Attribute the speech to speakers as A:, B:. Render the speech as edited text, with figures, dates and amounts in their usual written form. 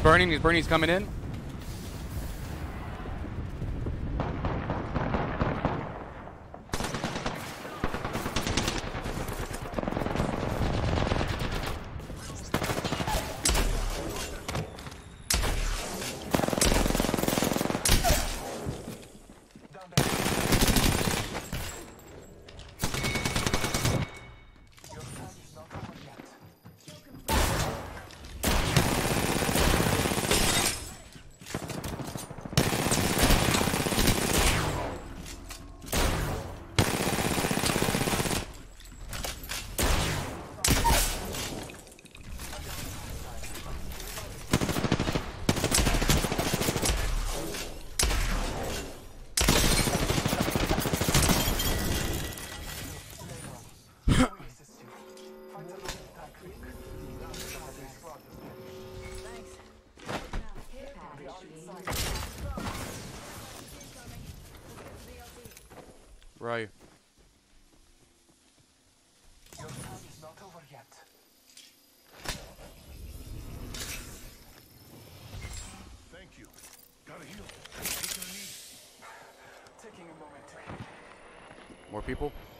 A: burning. He's burning. He's coming in. Right.
B: Your time is not over yet. Thank you. Gotta heal. Take your knee. Taking a moment.
A: More people.